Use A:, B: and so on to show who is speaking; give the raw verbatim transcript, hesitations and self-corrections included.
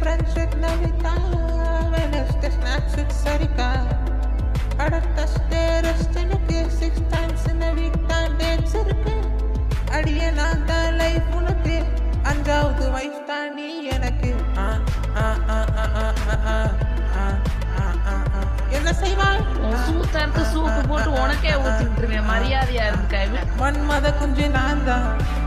A: brunch with Navita, Wednesday snacks with Sarika. At a Thursday rest in okay, six times in a week தான் dates இருக்கு. அடியே நான் தான் life உனக்கு, அஞ்சாவது வைஃப் தான் நீ எனக்கு. ஆ ஆ ஆ ஆ ஆ ஆ ஆ ஆ ஆ ஆ. என்ன செய்வாய்?
B: சூத்த எடுத்து சூப்பு போட்டு உனக்கே ஊத்திட்டுருவேன். மரியாதையா இருக்கு.
A: மன்மத குஞ்சு நான் தான்.